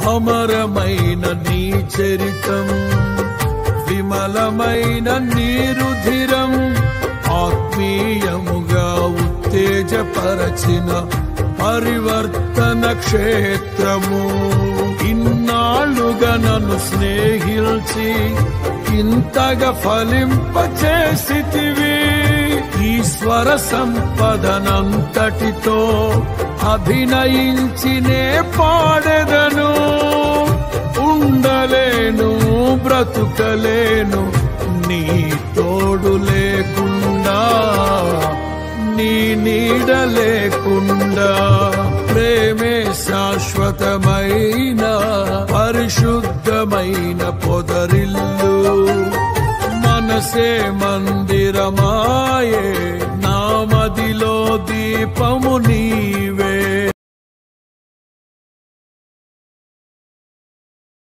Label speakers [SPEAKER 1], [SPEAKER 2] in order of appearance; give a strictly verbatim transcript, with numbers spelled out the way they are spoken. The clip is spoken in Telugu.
[SPEAKER 1] అమరమైన నీ చరితం, విమలమైన నీ రుధిరం, ఆత్మీయముగా ఉత్తేజపరచిన పరివర్తన క్షేత్రము. ఇన్నాళ్ళుగా నన్ను స్నేహిల్చి ఇంతగా ఫలింపచేసితివి. ఈశ్వర సంపదనంతటితో అభినయించినే పాడెదను. ఉండలేను బ్రతుకలేను నీ తోడు లేకుండా, నీ నీడ లేకుండా. ప్రేమే శాశ్వతమైన పరిశుద్ధమైన పొదరిల్లు, మనసే మందిరమాయే, నా మదిలో దీపము నీవే.